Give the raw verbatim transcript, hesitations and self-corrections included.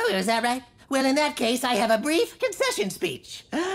Oh, is that right? Well, in that case, I have a brief concession speech.